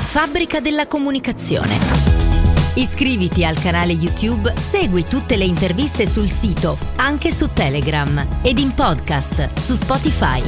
fabbrica della comunicazione. Iscriviti al canale YouTube, segui tutte le interviste sul sito, anche su Telegram ed in podcast su Spotify.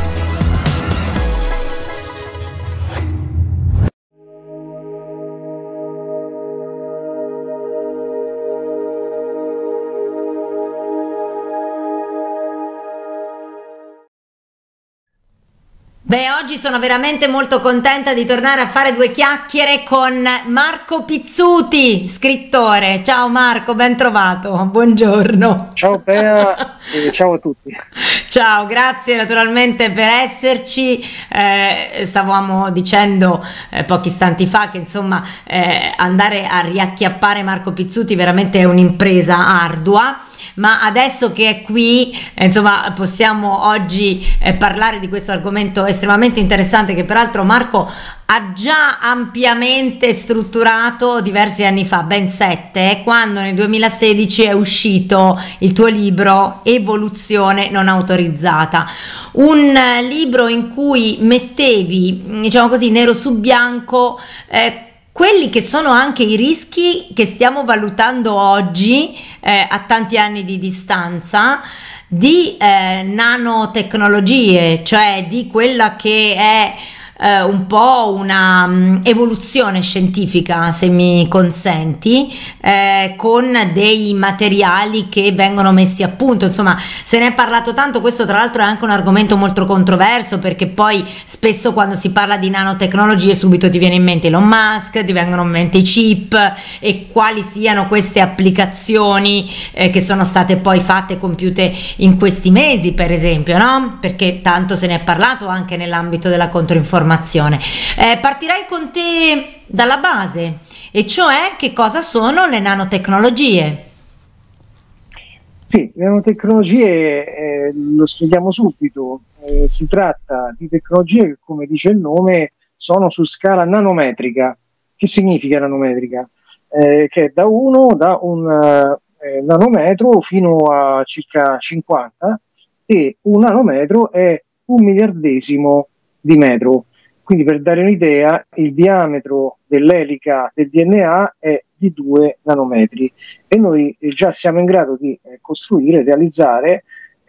Beh, oggi sono veramente molto contenta di tornare a fare due chiacchiere con Marco Pizzuti, scrittore. Ciao Marco, ben trovato, buongiorno. Ciao Bea e ciao a tutti. Ciao, grazie naturalmente per esserci. Stavamo dicendo pochi istanti fa che insomma andare a riacchiappare Marco Pizzuti veramente è un'impresa ardua. Ma adesso che è qui, insomma, possiamo oggi parlare di questo argomento estremamente interessante che peraltro Marco ha già ampiamente strutturato diversi anni fa, ben 7, quando nel 2016 è uscito il tuo libro Evoluzione non autorizzata, un libro in cui mettevi, diciamo così, nero su bianco quelli che sono anche i rischi che stiamo valutando oggi a tanti anni di distanza di nanotecnologie, cioè di quella che è un po' una evoluzione scientifica, se mi consenti, con dei materiali che vengono messi a punto. Insomma, se ne è parlato tanto. Questo tra l'altro è anche un argomento molto controverso, perché poi spesso quando si parla di nanotecnologie subito ti viene in mente Elon Musk, ti vengono in mente i chip e quali siano queste applicazioni che sono state poi fatte e compiute in questi mesi, per esempio, no? Perché tanto se ne è parlato anche nell'ambito della controinformazione. Partirei con te dalla base, e cioè che cosa sono le nanotecnologie? Sì, le nanotecnologie lo spieghiamo subito, si tratta di tecnologie che, come dice il nome, sono su scala nanometrica. Che significa nanometrica? Che è da un nanometro fino a circa 50, e un nanometro è un miliardesimo di metro. Quindi, per dare un'idea, il diametro dell'elica del DNA è di 2 nanometri e noi già siamo in grado di costruire, realizzare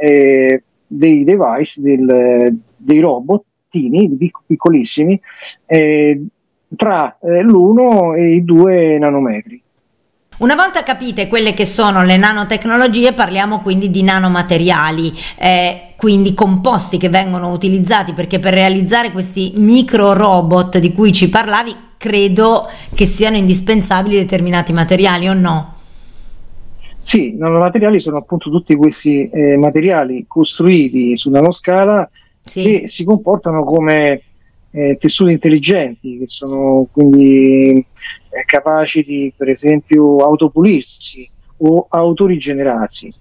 dei device, dei robottini piccolissimi tra l'1 e i 2 nanometri. Una volta capite quelle che sono le nanotecnologie, parliamo quindi di nanomateriali, quindi composti che vengono utilizzati, perché per realizzare questi micro robot di cui ci parlavi credo che siano indispensabili determinati materiali, o no? Sì, nanomateriali sono appunto tutti questi materiali costruiti su nanoscala, sì, che si comportano come tessuti intelligenti, che sono quindi capaci di, per esempio, autopulirsi o autorigenerarsi,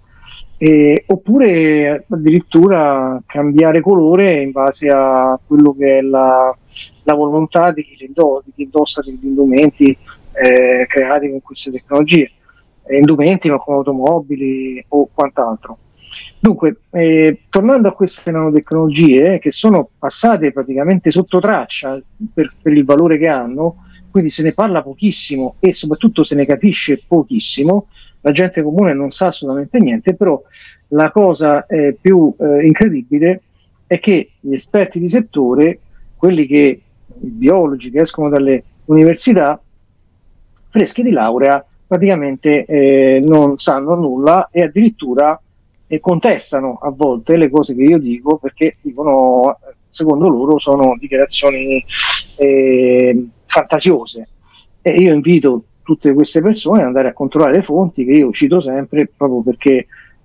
oppure addirittura cambiare colore in base a quello che è la volontà di chi indossa degli indumenti creati con queste tecnologie, indumenti ma come automobili o quant'altro. Dunque, tornando a queste nanotecnologie che sono passate praticamente sotto traccia per il valore che hanno, quindi se ne parla pochissimo e soprattutto se ne capisce pochissimo, la gente comune non sa assolutamente niente, però la cosa più incredibile è che gli esperti di settore, i biologi che escono dalle università, freschi di laurea, praticamente non sanno nulla e addirittura contestano a volte le cose che io dico, perché dicono, secondo loro sono dichiarazioni fantasiose, e io invito tutte queste persone ad andare a controllare le fonti, che io cito sempre, proprio perché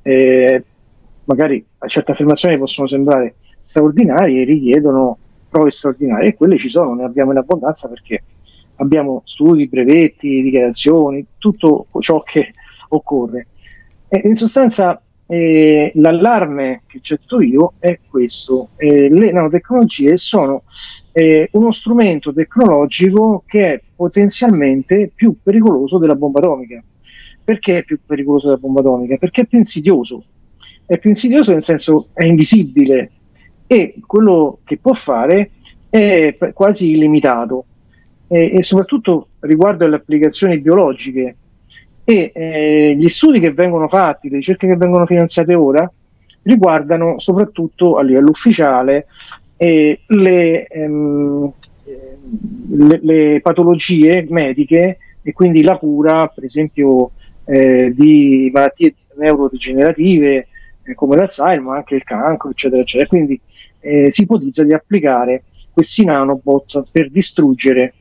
magari certe affermazioni possono sembrare straordinarie e richiedono prove straordinarie, e quelle ci sono, ne abbiamo in abbondanza, perché abbiamo studi, brevetti, dichiarazioni, tutto ciò che occorre. In sostanza l'allarme che getto io è questo: le nanotecnologie sono uno strumento tecnologico che è potenzialmente più pericoloso della bomba atomica. Perché è più pericoloso della bomba atomica? Perché è più insidioso. È più insidioso nel senso è invisibile, e quello che può fare è quasi illimitato. e soprattutto riguardo alle applicazioni biologiche. E gli studi che vengono fatti, le ricerche che vengono finanziate ora, riguardano soprattutto a livello ufficiale le patologie mediche e quindi la cura, per esempio, di malattie neurodegenerative come l'Alzheimer, ma anche il cancro, eccetera, eccetera. Quindi si ipotizza di applicare questi nanobot per distruggere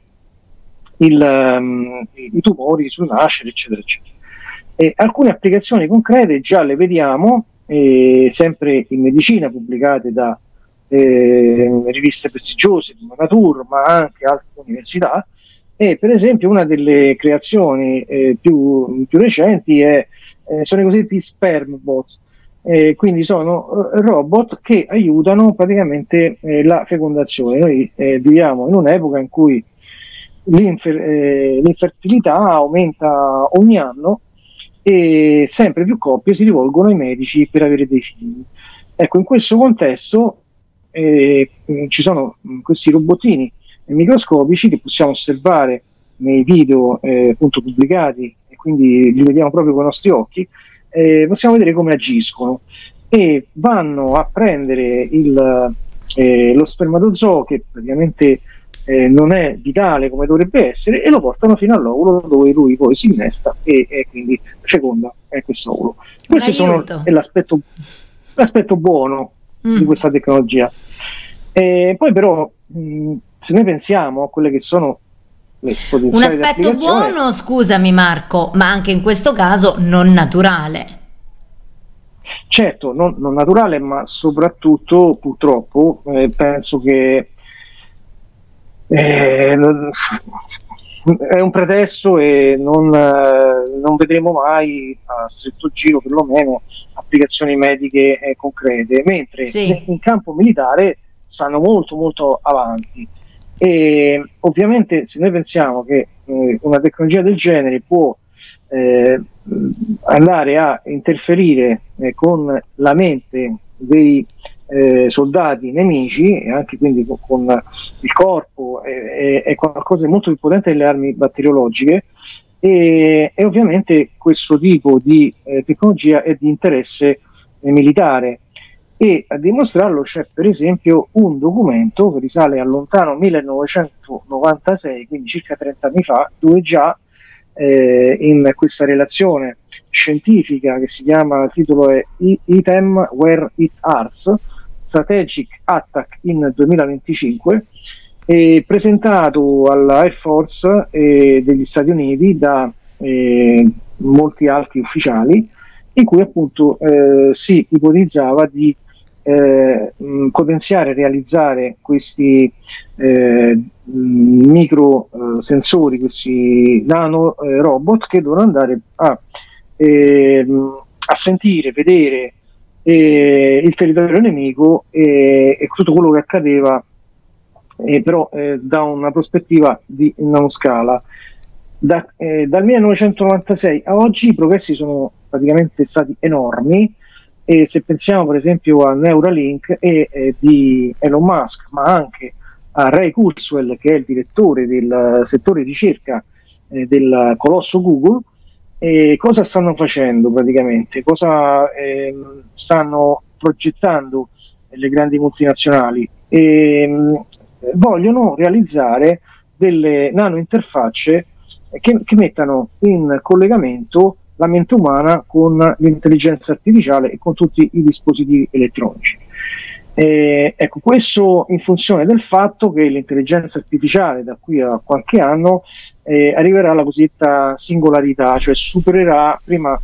i tumori sul nascere, eccetera, eccetera. Alcune applicazioni concrete già le vediamo, sempre in medicina, pubblicate da riviste prestigiose come Nature, ma anche altre università. E per esempio una delle creazioni più recenti sono i cosiddetti sperm bots. Quindi sono robot che aiutano praticamente la fecondazione. Noi viviamo in un'epoca in cui l'infertilità aumenta ogni anno e sempre più coppie si rivolgono ai medici per avere dei figli. Ecco, in questo contesto ci sono questi robottini microscopici che possiamo osservare nei video appunto pubblicati, e quindi li vediamo proprio con i nostri occhi. Possiamo vedere come agiscono e vanno a prendere lo spermatozoo, che praticamente non è vitale come dovrebbe essere, e lo portano fino all'ovulo, dove lui poi si innesta e quindi feconda questo ovulo. Questo è l'aspetto buono di questa tecnologia. Poi però se noi pensiamo a quelle che sono le potenziali un aspetto buono, scusami Marco, ma anche in questo caso non naturale. Certo, non naturale, ma soprattutto purtroppo penso che è un pretesto e non vedremo mai, a stretto giro perlomeno, applicazioni mediche concrete, mentre in campo militare stanno molto molto avanti. E ovviamente se noi pensiamo che una tecnologia del genere può andare a interferire con la mente dei soldati nemici, e anche quindi con il corpo, è qualcosa di molto più potente delle armi batteriologiche, e ovviamente questo tipo di tecnologia è di interesse militare. E a dimostrarlo c'è per esempio un documento che risale al lontano 1996, quindi circa 30 anni fa, dove già in questa relazione scientifica, che si chiama, il titolo è Item Where It Arts, Strategic Attack in 2025, presentato alla Air Force degli Stati Uniti da molti alti ufficiali, in cui appunto si ipotizzava di potenziare e realizzare questi micro sensori, questi nano robot, che devono andare a sentire, vedere il territorio nemico e tutto quello che accadeva, però da una prospettiva di nanoscala. Dal 1996 a oggi i progressi sono praticamente stati enormi, e se pensiamo per esempio a Neuralink di Elon Musk, ma anche a Ray Kurzweil, che è il direttore del settore ricerca del colosso Google, cosa stanno facendo praticamente? Cosa stanno progettando le grandi multinazionali? Vogliono realizzare delle nano interfacce che mettano in collegamento la mente umana con l'intelligenza artificiale e con tutti i dispositivi elettronici. Ecco, questo in funzione del fatto che l'intelligenza artificiale da qui a qualche anno arriverà alla cosiddetta singolarità, cioè supererà, prima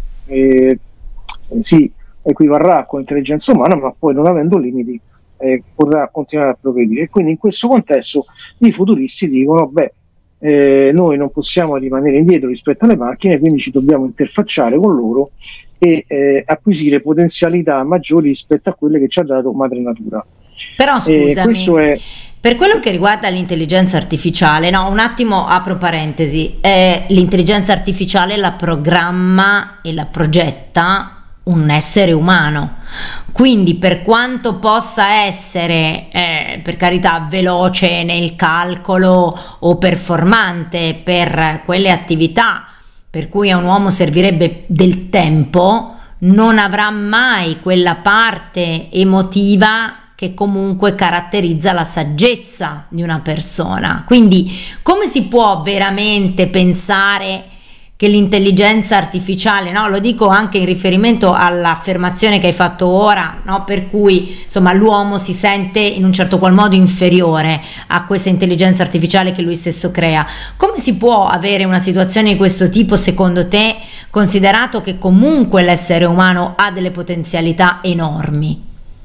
si equivarrà con l'intelligenza umana, ma poi, non avendo limiti, potrà continuare a progredire. E quindi in questo contesto i futuristi dicono: noi non possiamo rimanere indietro rispetto alle macchine, quindi ci dobbiamo interfacciare con loro e acquisire potenzialità maggiori rispetto a quelle che ci ha dato madre natura. Però scusami, per quello che riguarda l'intelligenza artificiale, no, un attimo apro parentesi, l'intelligenza artificiale la programma e la progetta un essere umano. Quindi per quanto possa essere per carità veloce nel calcolo o performante per quelle attività per cui a un uomo servirebbe del tempo, non avrà mai quella parte emotiva che comunque caratterizza la saggezza di una persona. Quindi come si può veramente pensare che l'intelligenza artificiale, no? Lo dico anche in riferimento all'affermazione che hai fatto ora, no? Per cui insomma l'uomo si sente in un certo qual modo inferiore a questa intelligenza artificiale che lui stesso crea. Come si può avere una situazione di questo tipo secondo te, considerato che comunque l'essere umano ha delle potenzialità enormi?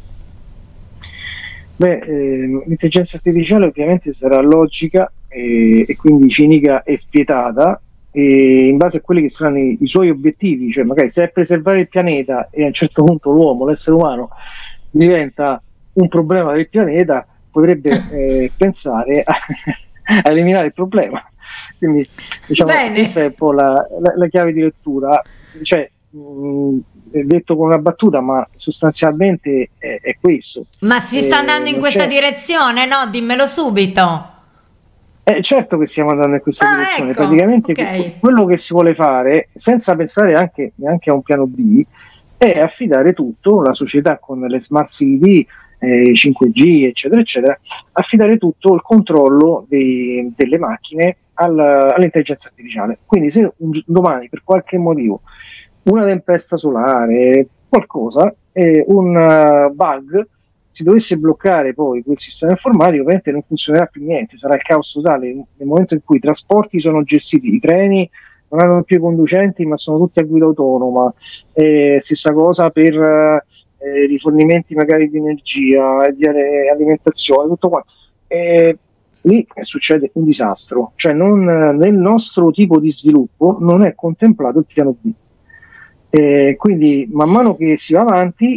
L'intelligenza artificiale ovviamente sarà logica e quindi cinica e spietata, e in base a quelli che saranno i suoi obiettivi, cioè magari se è preservare il pianeta e a un certo punto l'uomo, l'essere umano, diventa un problema del pianeta, potrebbe pensare a eliminare il problema. Quindi diciamo, questa è un po' la chiave di lettura, cioè detto con una battuta, ma sostanzialmente è questo. Ma si sta andando in questa direzione? No, dimmelo subito. Certo che stiamo andando in questa direzione, ecco, praticamente quello che si vuole fare, senza pensare neanche a un piano B, è affidare tutto, la società con le smart city, 5G eccetera eccetera, affidare tutto il controllo delle macchine all'intelligenza artificiale. Quindi se domani per qualche motivo una tempesta solare, qualcosa, un bug, si dovesse bloccare poi quel sistema informatico, ovviamente non funzionerà più niente, sarà il caos totale nel momento in cui i trasporti sono gestiti, i treni non hanno più i conducenti ma sono tutti a guida autonoma, stessa cosa per rifornimenti magari di energia, di alimentazione, tutto qua. Lì succede un disastro, cioè nel nostro tipo di sviluppo non è contemplato il piano B. Quindi man mano che si va avanti,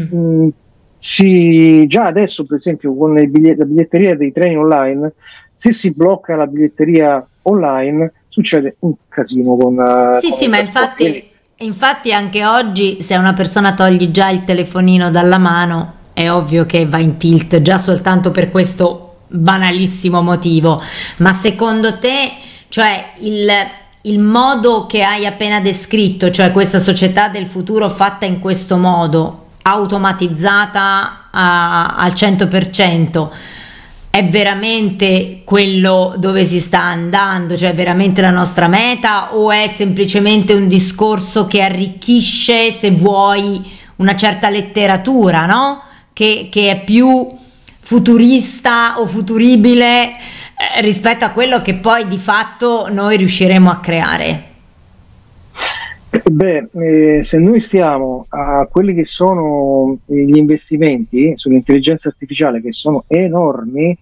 già adesso per esempio con la biglietteria dei treni online, se si blocca la biglietteria online succede un casino con ma infatti anche oggi se una persona toglie già il telefonino dalla mano è ovvio che va in tilt già soltanto per questo banalissimo motivo. Ma secondo te, cioè il modo che hai appena descritto, cioè questa società del futuro fatta in questo modo, automatizzata al 100%, è veramente quello dove si sta andando, cioè veramente la nostra meta, o è semplicemente un discorso che arricchisce, se vuoi, una certa letteratura, no? Che è più futurista o futuribile rispetto a quello che poi di fatto noi riusciremo a creare? Se noi stiamo a quelli che sono gli investimenti sull'intelligenza artificiale, che sono enormi,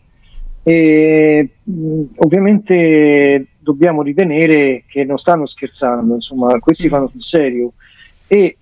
ovviamente dobbiamo ritenere che non stanno scherzando, insomma, questi fanno sul serio e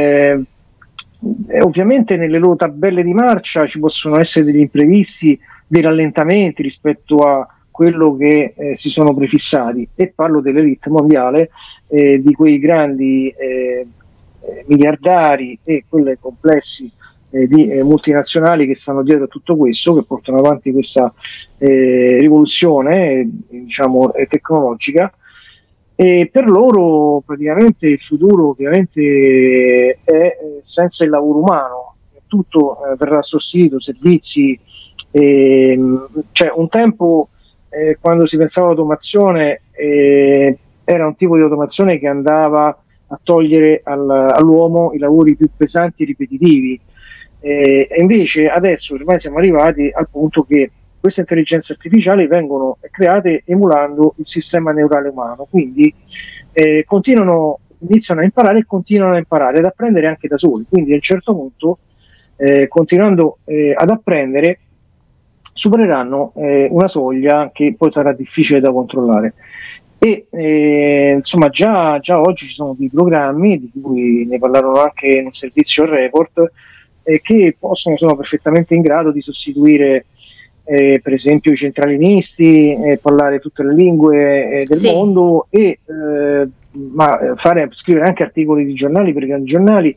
ovviamente nelle loro tabelle di marcia ci possono essere degli imprevisti, dei rallentamenti rispetto a quello che si sono prefissati, e parlo dell'elite mondiale, di quei grandi miliardari e quelle complessi di multinazionali che stanno dietro a tutto questo, che portano avanti questa rivoluzione diciamo tecnologica, e per loro praticamente il futuro ovviamente è senza il lavoro umano, tutto verrà sostituito, servizi, cioè un tempo quando si pensava all'automazione era un tipo di automazione che andava a togliere all'uomo i lavori più pesanti e ripetitivi, e invece adesso ormai siamo arrivati al punto che queste intelligenze artificiali vengono create emulando il sistema neurale umano, quindi iniziano a imparare e continuano a imparare, ad apprendere anche da soli, quindi a un certo punto continuando ad apprendere supereranno una soglia che poi sarà difficile da controllare. E insomma già oggi ci sono dei programmi di cui ne parlarono anche nel servizio Report, che sono perfettamente in grado di sostituire per esempio i centralinisti, parlare tutte le lingue del mondo, e scrivere anche articoli di giornali per i grandi giornali,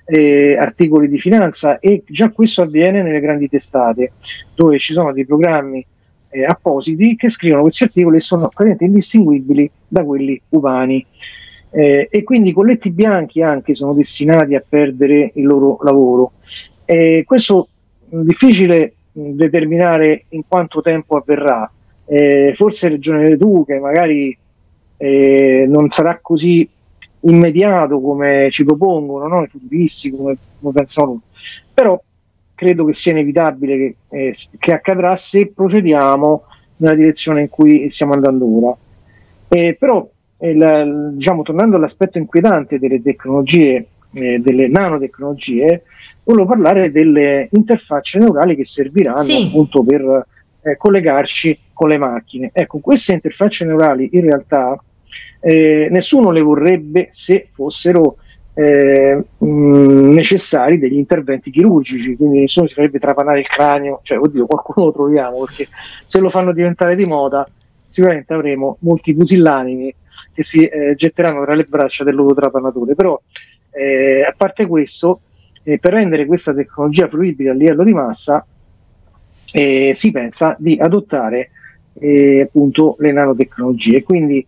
articoli di finanza, e già questo avviene nelle grandi testate, dove ci sono dei programmi appositi che scrivono questi articoli e sono praticamente indistinguibili da quelli umani. E quindi i colletti bianchi anche sono destinati a perdere il loro lavoro. Questo è difficile determinare in quanto tempo avverrà. Forse hai ragione tu che magari non sarà così immediato come ci propongono, no? I futuristi, come pensano loro. Però credo che sia inevitabile che accadrà se procediamo nella direzione in cui stiamo andando ora. Però diciamo, tornando all'aspetto inquietante delle tecnologie, delle nanotecnologie, volevo parlare delle interfacce neurali che serviranno appunto per collegarci con le macchine. Ecco, queste interfacce neurali in realtà nessuno le vorrebbe se fossero necessari degli interventi chirurgici, quindi nessuno si farebbe trapanare il cranio, cioè oddio, qualcuno lo troviamo, perché se lo fanno diventare di moda sicuramente avremo molti pusillanimi che si getteranno tra le braccia del loro trapanatore. Però a parte questo, per rendere questa tecnologia fruibile a livello di massa si pensa di adottare appunto le nanotecnologie. Quindi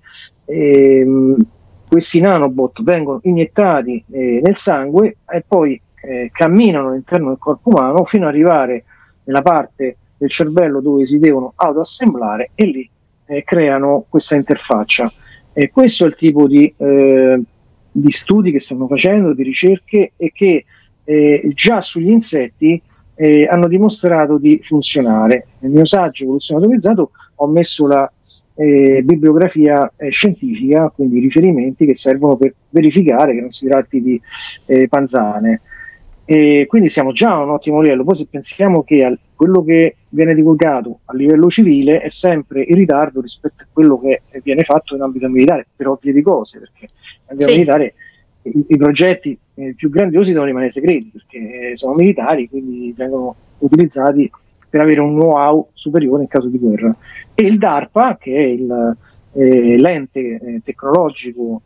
questi nanobot vengono iniettati nel sangue e poi camminano all'interno del corpo umano fino ad arrivare nella parte del cervello dove si devono autoassemblare, e lì creano questa interfaccia. Questo è il tipo di studi che stanno facendo, di ricerche, e che già sugli insetti hanno dimostrato di funzionare. Nel mio saggio Evoluzione Automatizzato ho messo la bibliografia scientifica, quindi riferimenti che servono per verificare che non si tratti di panzane. Quindi siamo già a un ottimo livello. Poi se pensiamo che quello che viene divulgato a livello civile è sempre in ritardo rispetto a quello che viene fatto in ambito militare, per ovvie di cose, perché in ambito militare i progetti più grandiosi devono rimanere segreti, perché sono militari, quindi vengono utilizzati per avere un know-how superiore in caso di guerra. E il DARPA, che è l'ente tecnologico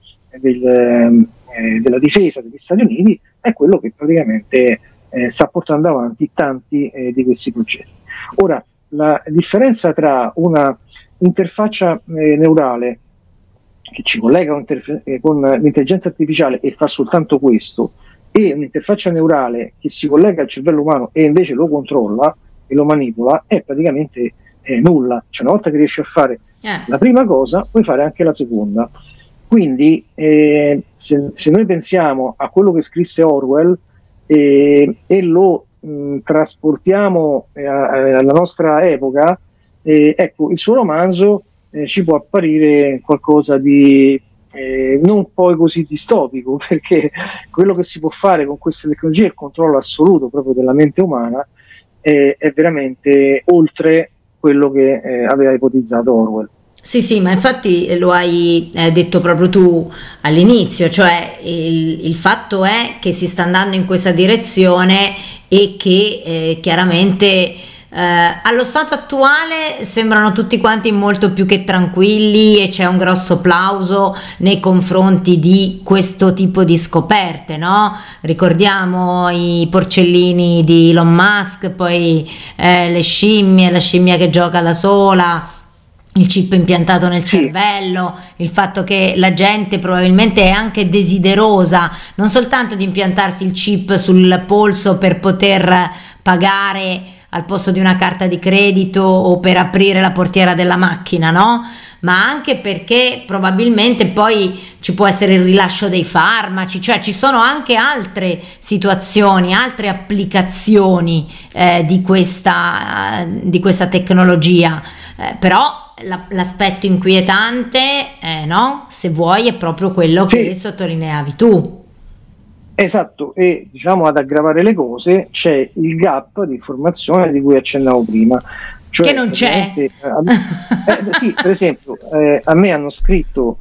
della difesa degli Stati Uniti, è quello che praticamente sta portando avanti tanti di questi progetti. Ora, la differenza tra una interfaccia neurale che ci collega con l'intelligenza artificiale e fa soltanto questo, e un'interfaccia neurale che si collega al cervello umano e invece lo controlla e lo manipola, è praticamente nulla. Cioè, una volta che riesci a fare la prima cosa, puoi fare anche la seconda. Quindi se noi pensiamo a quello che scrisse Orwell e lo trasportiamo alla nostra epoca, ecco, il suo romanzo ci può apparire qualcosa di non poi così distopico, perché quello che si può fare con queste tecnologie, il controllo assoluto proprio della mente umana, è veramente oltre quello che aveva ipotizzato Orwell. Sì, ma infatti lo hai detto proprio tu all'inizio, cioè il fatto è che si sta andando in questa direzione e che chiaramente allo stato attuale sembrano tutti quanti molto più che tranquilli, e c'è un grosso plauso nei confronti di questo tipo di scoperte, no? Ricordiamo i porcellini di Elon Musk, poi le scimmie, la scimmia che gioca da sola, il chip impiantato nel cervello, il fatto che la gente probabilmente è anche desiderosa non soltanto di impiantarsi il chip sul polso per poter pagare al posto di una carta di credito o per aprire la portiera della macchina, no? Ma anche perché probabilmente poi ci può essere il rilascio dei farmaci, cioè ci sono anche altre situazioni, altre applicazioni di questa tecnologia, però l'aspetto inquietante, no? Se vuoi, è proprio quello che sottolineavi tu. Esatto, e diciamo ad aggravare le cose c'è il gap di informazione di cui accennavo prima. Cioè, che non c'è. Sì, per esempio, a me hanno scritto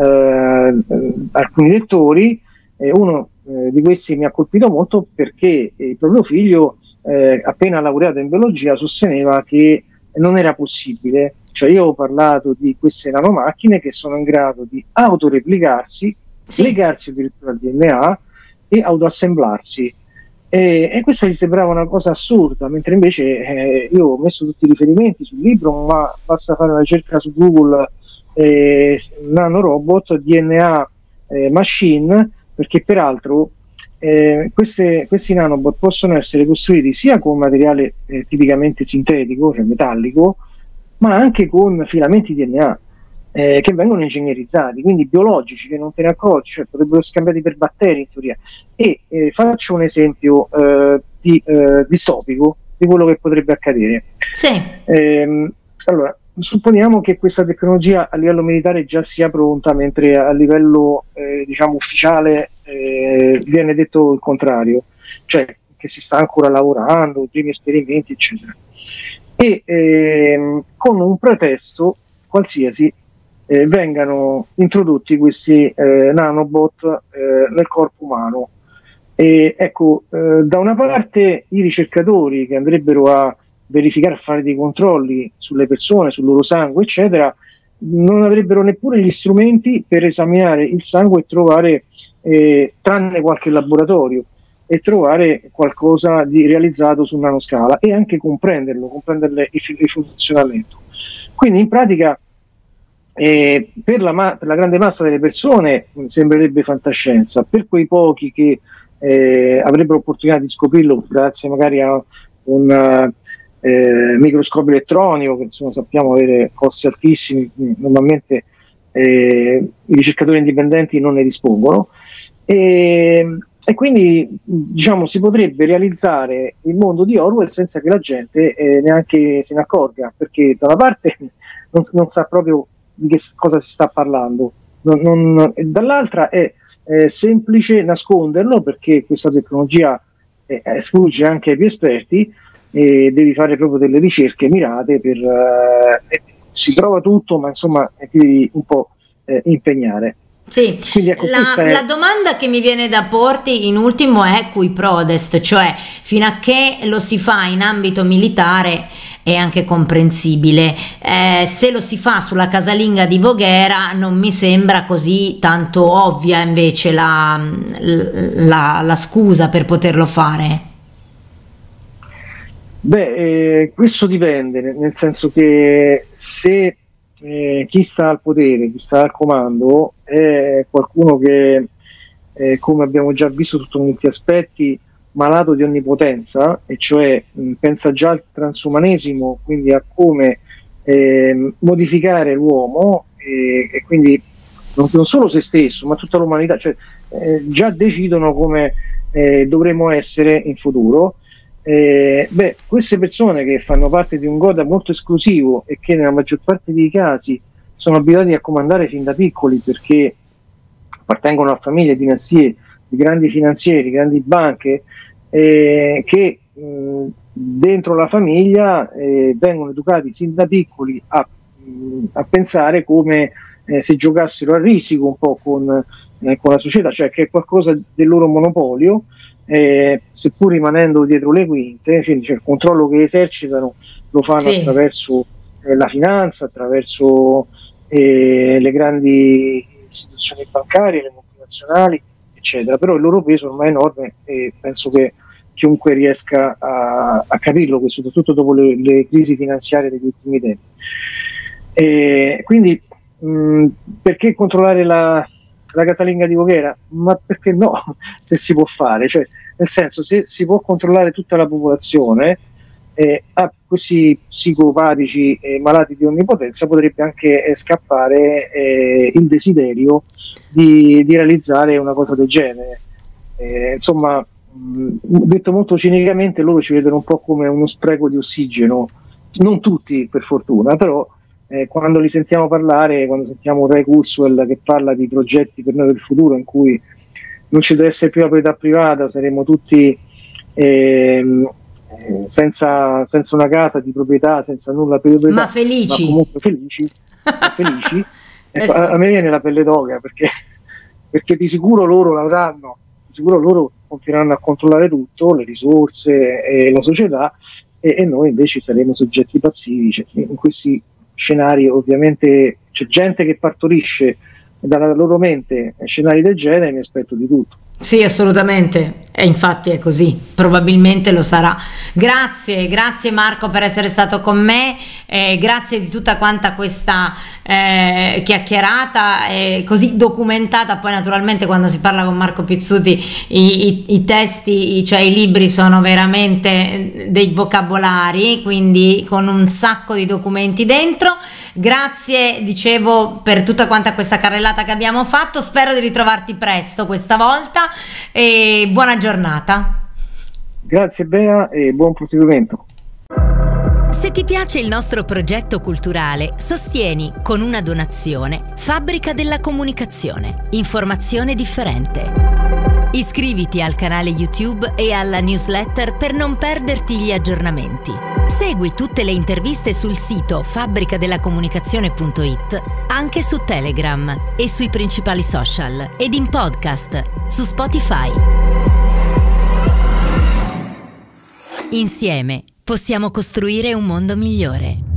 alcuni lettori, uno di questi mi ha colpito molto perché il proprio figlio, appena laureato in biologia, sosteneva che non era possibile. Cioè, io ho parlato di queste nanomacchine che sono in grado di autoreplicarsi, legarsi addirittura al DNA, e autoassemblarsi. E questa gli sembrava una cosa assurda, mentre invece io ho messo tutti i riferimenti sul libro, ma basta fare una ricerca su Google, nanorobot, DNA machine, perché peraltro questi nanobot possono essere costruiti sia con materiale tipicamente sintetico, cioè metallico, ma anche con filamenti DNA che vengono ingegnerizzati, quindi biologici, che non te ne accorgi, cioè potrebbero essere scambiati per batteri in teoria. E faccio un esempio distopico di quello che potrebbe accadere. Sì. Allora, supponiamo che questa tecnologia a livello militare già sia pronta, mentre a livello diciamo ufficiale viene detto il contrario, cioè che si sta ancora lavorando, primi esperimenti, eccetera. E con un pretesto qualsiasi vengano introdotti questi nanobot nel corpo umano. E ecco, da una parte i ricercatori che andrebbero a verificare, a fare dei controlli sulle persone, sul loro sangue, eccetera, non avrebbero neppure gli strumenti per esaminare il sangue e trovare, tranne qualche laboratorio, e trovare qualcosa di realizzato su nanoscala e anche comprenderne il funzionamento. Quindi in pratica per la grande massa delle persone sembrerebbe fantascienza, per quei pochi che avrebbero opportunità di scoprirlo grazie magari a un microscopio elettronico, che insomma sappiamo avere costi altissimi, normalmente i ricercatori indipendenti non ne dispongono, e quindi diciamo si potrebbe realizzare il mondo di Orwell senza che la gente neanche se ne accorga, perché da una parte non sa proprio di che cosa si sta parlando, dall'altra è semplice nasconderlo, perché questa tecnologia sfugge anche ai più esperti e devi fare proprio delle ricerche mirate si trova tutto, ma insomma ti devi un po' impegnare. Sì, quindi, ecco, la domanda che mi viene da porti in ultimo è cui prodest, cioè fino a che lo si fa in ambito militare è anche comprensibile, se lo si fa sulla casalinga di Voghera non mi sembra così tanto ovvia invece la scusa per poterlo fare. Beh, questo dipende, nel senso che se chi sta al potere, chi sta al comando è qualcuno che, come abbiamo già visto sotto molti aspetti, malato di onnipotenza, e cioè pensa già al transumanesimo, quindi a come modificare l'uomo, e quindi non solo se stesso, ma tutta l'umanità, cioè già decidono come dovremo essere in futuro. Queste persone che fanno parte di un Goda molto esclusivo e che nella maggior parte dei casi sono abituati a comandare fin da piccoli, perché appartengono a famiglie, dinastie di grandi finanzieri, grandi banche, che dentro la famiglia vengono educati sin da piccoli a pensare come se giocassero a risico un po' con la società, cioè che è qualcosa del loro monopolio, seppur rimanendo dietro le quinte, cioè il controllo che esercitano lo fanno attraverso la finanza, attraverso le grandi istituzioni bancarie, le multinazionali, eccetera. Però il loro peso ormai è enorme e penso che chiunque riesca a capirlo, soprattutto dopo le crisi finanziarie degli ultimi tempi. Quindi perché controllare la casalinga di Voghera? Ma perché no, se si può fare, cioè, nel senso, se si può controllare tutta la popolazione, a questi psicopatici malati di onnipotenza potrebbe anche scappare il desiderio di realizzare una cosa del genere. Insomma, detto molto cinicamente, loro ci vedono un po' come uno spreco di ossigeno, non tutti per fortuna, però quando li sentiamo parlare, quando sentiamo Ray Kurzweil che parla di progetti per noi del futuro in cui non ci deve essere più la proprietà privata, saremo tutti senza una casa di proprietà, senza nulla per proprietà, ma felici, ma comunque felici. Ecco, a me viene la pelle d'oca, perché di sicuro loro l'avranno, di sicuro loro continueranno a controllare tutto, le risorse e la società, e noi invece saremo soggetti passivi. Cioè, in questi scenari ovviamente c'è gente che partorisce dalla loro mente scenari del genere, mi aspetto di tutto. Sì, assolutamente. E infatti è così, probabilmente lo sarà. Grazie Marco per essere stato con me, grazie di tutta quanta questa chiacchierata così documentata. Poi naturalmente quando si parla con Marco Pizzuti i testi, cioè i libri sono veramente dei vocabolari, quindi con un sacco di documenti dentro. Grazie, dicevo, per tutta quanta questa carrellata che abbiamo fatto, spero di ritrovarti presto questa volta e buona giornata. Grazie Bea e buon proseguimento. Se ti piace il nostro progetto culturale, sostieni con una donazione Fabbrica della Comunicazione, informazione differente. Iscriviti al canale YouTube e alla newsletter per non perderti gli aggiornamenti. Segui tutte le interviste sul sito fabbricadellacomunicazione.it, anche su Telegram e sui principali social ed in podcast su Spotify. Insieme possiamo costruire un mondo migliore.